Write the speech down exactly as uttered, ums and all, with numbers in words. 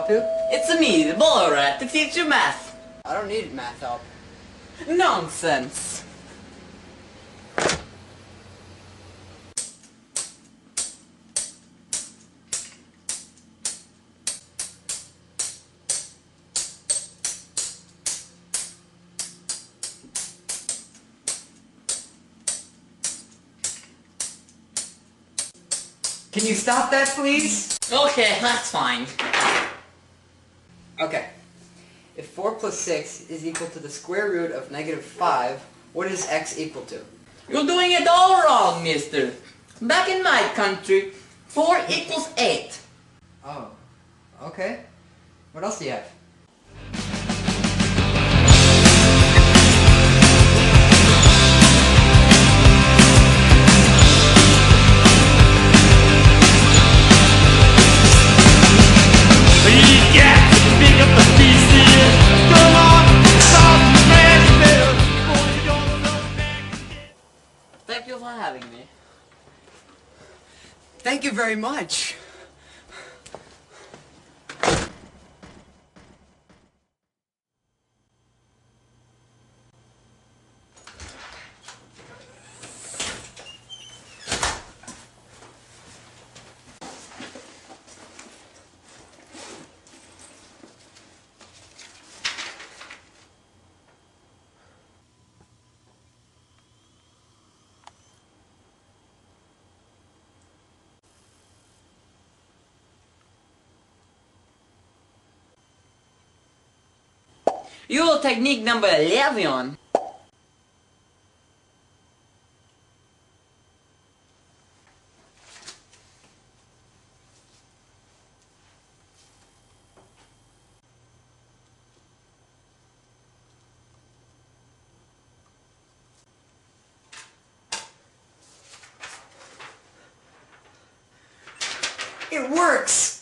to? It's me, the ball rat, to teach you math. I don't need math help. Nonsense. Can you stop that, please? Okay, that's fine. Okay. If four plus six is equal to the square root of negative five, what is x equal to? You're doing it all wrong, mister. Back in my country, four equals eight. Oh. Okay. What else do you have? Thank you for having me. Thank you very much. Your technique number eleven. It works!